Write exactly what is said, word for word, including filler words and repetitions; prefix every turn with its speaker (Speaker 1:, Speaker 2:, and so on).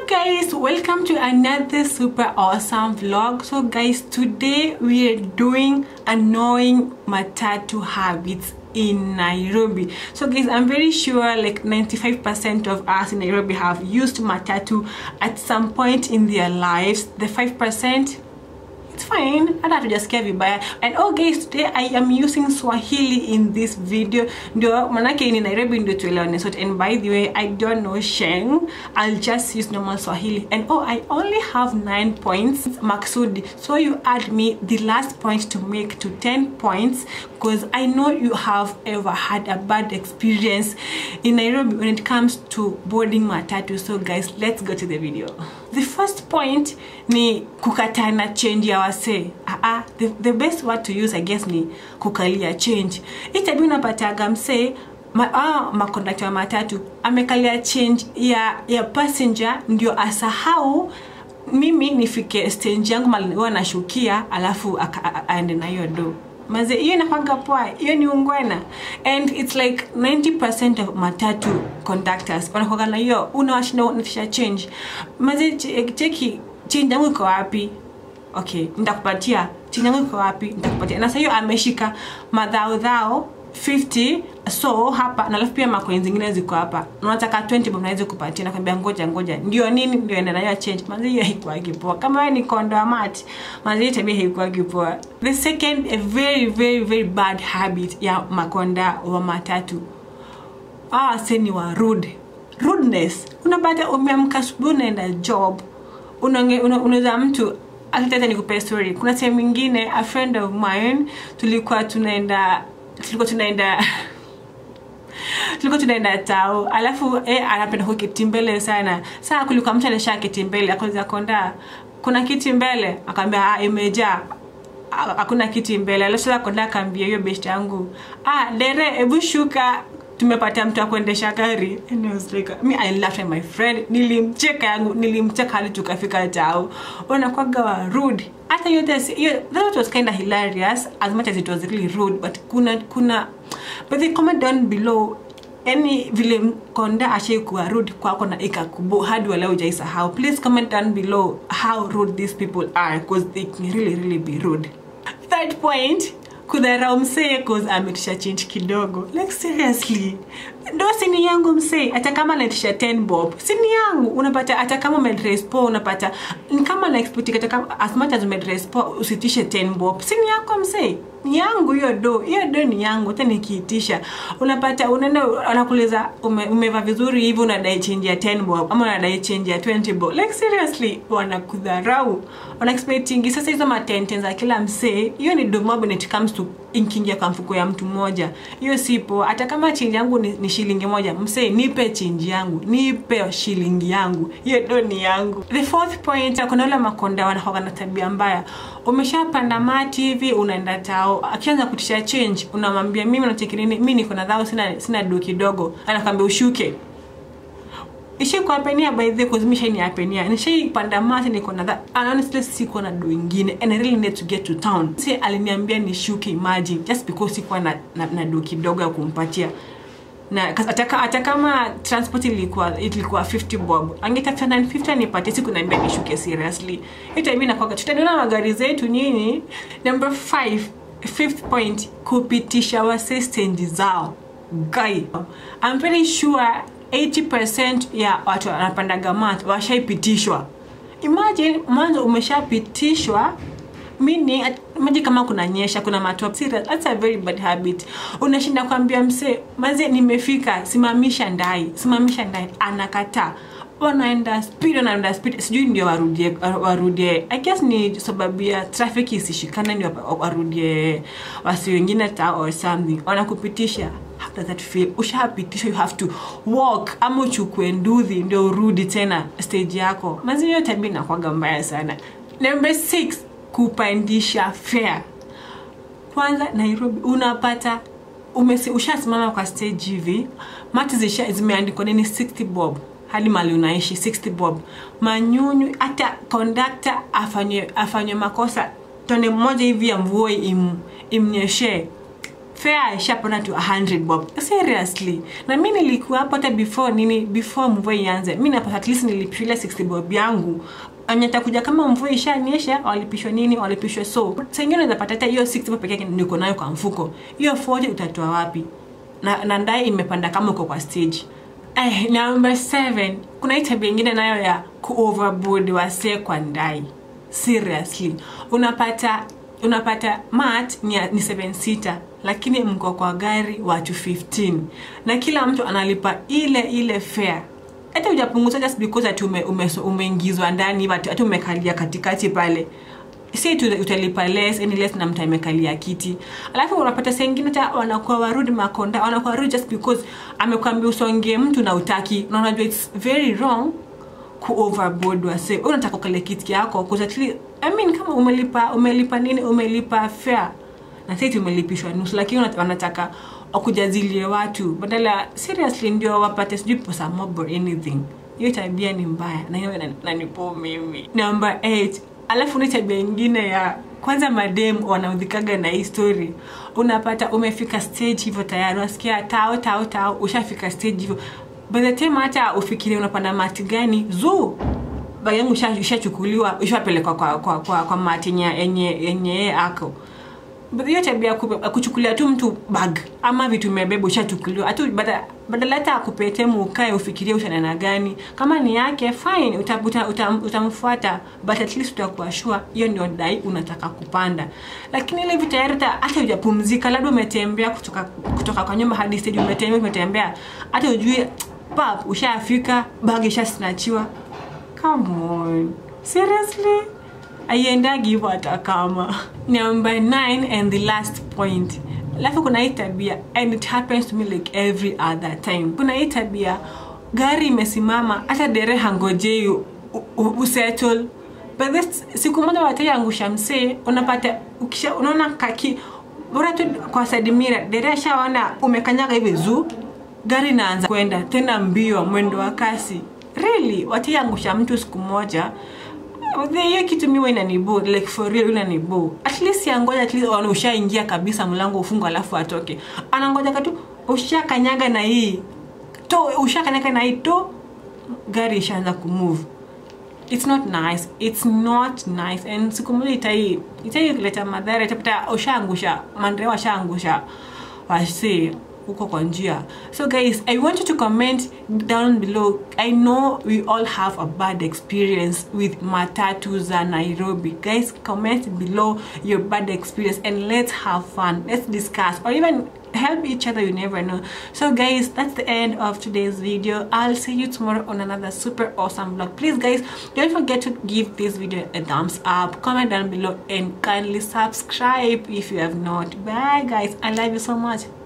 Speaker 1: Hello guys, welcome to another super awesome vlog. So guys, today we are doing annoying matatu habits in Nairobi. So guys, I'm very sure like ninety-five percent of us in Nairobi have used matatu at some point in their lives. The five percent, it's fine. I have to just give vibaya. And oh guys, today I am using Swahili in this video. Ndio manake in Nairobi ndio tuelewane sote. And by the way, I don't know Sheng. I'll just use normal Swahili. And oh, I only have nine points maksudi. So you add me the last point to make to ten points, because I know you have ever had a bad experience in Nairobi when it comes to boarding matatu. So guys, let's go to the video. The first point ni kukatana change ya wase. Ah ah, the, the best word to use I guess ni kukalia change. Itabi unapataga mse ma ah makondakta wa matatu amekalia change ya ya passenger ndio asahau mimi nifike stage yangu mali wanashukia alafu aende na hiyo do. Maze hiyo inakwanga poa, hiyo ni ungwena. And it's like ninety percent of matatu conductors wanakuwa na hiyo unawashinda unafisha change. Maze cheki change yangu iko wapi? Okay, nitakupatia change yangu iko wapi? Nitakupatia. Na sasa hiyo ameshika madhao dhao fifty, so hapa na alafu pia macoins zingine ziko hapa. Unataka twenty bob naweza kupatia, nakwambia ngoja ngoja. Ndio nini ndio enda nayo change. Mazi hiyo haikuwa kipoa. Kama wewe ni kondo wa mat, mazi tabia haikuwa kipoa. The second a very very very bad habit ya makonda wa matatu. Ah, seni wa rude. Rudeness. Unapata umeamka asubuhi unaenda job. Unange unaweza mtu akitaka nikupe story. Kuna time nyingine a friend of mine tulikuwa tunaenda tulikuwa tunaenda tulikuwa tunaenda tao, alafu eh anapenda kwa kiti mbele sana. Sasa kulikuwa mtu anashaka kiti mbele, akauliza konda kuna kiti mbele, akamwambia ah imejaa, hakuna kiti mbele. Alafu sasa konda akamwambia hiyo best yangu, ah dere hebu shuka tumepata mtu akuendesha gari. And I was like, me I laughed at my friend, nilimcheka yangu nilimcheka hadi tukafika tao. Wanakuwa rude. Hata yote that was kind of hilarious as much as it was really rude, but kuna kuna but they comment down below any vile konda ashe kuwa rude kwako na ikakubo hadi wala hujaisahau. Please comment down below how rude these people are, because they can really really be rude. Third point, kudharau msee cause ametisha change kidogo. Like seriously, ndo sini yangu msee hata kama naitisha ten bob sini yangu. Unapata hata kama umedress po unapata ni kama na expect hata kama as much as umedress po usitishe ten bob sini yako msee, ni yangu hiyo do, hiyo do ni yangu. Hata nikiitisha unapata unaenda anakuuliza ume, umeva vizuri hivi unadai change ya ten bob ama unadai change ya twenty bob. Like seriously, wanakudharau, wana expecting sasa hizo matenten za kila msee. Hiyo ni do mob when it comes to inkingia kwa mfuko ya mtu mmoja. Hiyo sipo. Hata kama change yangu ni, ni shilingi moja, msee nipe change yangu, nipe shilingi yangu, hiyo do ni yangu. The fourth point, kuna wale makonda wanakuwa na tabia mbaya. Umeshapanda mati hivi unaenda tao, akianza kutisha change unamwambia mimi nataka nini, mimi niko na dhao sina sina do kidogo, anakuambia ushuke. Ishi kwa penia by the kuzimisha ni apenia. Nishi panda mati niko na that. And honestly siko na do ingine and I really need to get to town. Si aliniambia nishuke, imagine, just because siko na na, na do kidogo ya kumpatia. Na ataka atakama transport ilikuwa ilikuwa fifty bob, angetaka nine fifty nipatie, siku naambia nishuke seriously. Ita mimi nakwaka tutaona magari zetu nyinyi. Number five, fifth point, kupitisha wase stand zao. Guy, I'm very sure eighty percent ya watu wanapanda gamat washaipitishwa. Imagine mwanzo umeshapitishwa, mini maji kama kuna nyesha kuna matop. Serious, that's a very bad habit. Unashinda kuambia mse maze nimefika, simamisha ndai simamisha ndai, anakataa. Wanaenda speed wanaenda speed, sijui ndio warudie warudie. I guess ni sababu ya traffic isishikana ndio warudie wasi wengine ta or something. Wanakupitisha. How does that feel? Ushapitisha, you have to walk ama uchukue nduthi ndio urudi tena stage yako. Mazi hiyo tabia inakuwa mbaya sana. Number six, kupandisha fare. Kwanza Nairobi unapata umesi ushasimama kwa stage hivi, mati zisha zimeandikwa nini sixty bob hadi mali unaishi sixty bob. Manyunyu hata conductor afanye afanye makosa tone mmoja hivi ya mvua im, imnyeshe fare ishapanda to one hundred bob. Seriously. Na mimi nilikuwa hapo hata before nini before mvua ianze. Mimi napata at least nilipishwa sixty bob yangu. Anyata kuja kama mvua ishanyesha walipishwa nini walipishwa so. Sasa ingine unaweza pata hata hiyo sixty bob pekee yake niko nayo kwa mfuko. Hiyo forty utatoa wapi? Na, na ndai imepanda kama uko kwa stage. Eh, number seven. Kuna hii tabia nyingine nayo ya ku-overboard wase kwa ndai. Seriously. Unapata unapata mat ni, ni seven seater lakini mko kwa gari watu fifteen. Na kila mtu analipa ile ile fare. Hata hujapunguza just because ati ume, ume, umeingizwa ndani ati umekalia katikati pale. Si tu utalipa less any less na mtu amekalia kiti. Alafu unapata sengine hata wanakuwa warudi makonda, wanakuwa warudi just because amekwambia usonge mtu na utaki. Na unajua it's very wrong ku overboard wase. Unataka kale kiti yako because at least I mean kama umelipa umelipa nini umelipa fare. Na sasa umelipishwa nusu lakini wanataka wakujazilie watu. Badala seriously ndio wapate sijui pesa mob or anything. Hiyo tabia ni mbaya na hiyo inanipo mimi. Number eight. Alafu ni tabia nyingine ya kwanza madem wanaudhikaga na hii story. Unapata umefika stage hivyo tayari unasikia tao tao tao ushafika stage hivyo. By the time hata ufikirie unapanda mati gani zoo bag yangu ushachukuliwa ushapelekwa kwa kwa kwa, kwa mati yenye yenye ako. Hiyo tabia kuchukulia tu mtu bag ama vitu umebeba ushachukuliwa atu badala hata akupete mukae ufikirie ushanana gani kama ni yake fine utabuta utamfuata but at least utakuwa sure hiyo ndio dai unataka kupanda. Lakini ile vitu tayari hata hujapumzika labda umetembea kutoka kutoka kwa nyumba hadi stage umetembea umetembea hata ujue pap ushafika bag ishasnachiwa. Come on, seriously? Aiendagi hivyo hata kama. Number nine and the last point. Alafu kuna hii tabia and it happens to me like every other time. Kuna hii tabia gari imesimama hata dere hangojei usettle. But this siku moja wataya angusha msee unapata ukisha unaona kaki bora tu kwa side mirror dere ashaona umekanyaga hivi zu gari inaanza kwenda tena mbio mwendo wa kasi. Really wataya angusha mtu siku moja. Hiyo kitu mimi inanibo like for real inanibo. At least yangoja at least wana ushaingia kabisa mlango ufungwe alafu atoke. Anangoja katu ushakanyaga na hii. To ushakanyaga na hii to gari ishaanza kumove. It's not nice. It's not nice and siku moja itai itai leta madhara itapata ushaangusha mandre washaangusha wasi uko kwa njia. So guys, I want you to comment down below. I know we all have a bad experience with matatus in Nairobi. Guys, comment below your bad experience and let's have fun. Let's discuss or even help each other, you never know. So guys, that's the end of today's video. I'll see you tomorrow on another super awesome vlog. Please guys, don't forget to give this video a thumbs up, comment down below and kindly subscribe if you have not. Bye guys, I love you so much.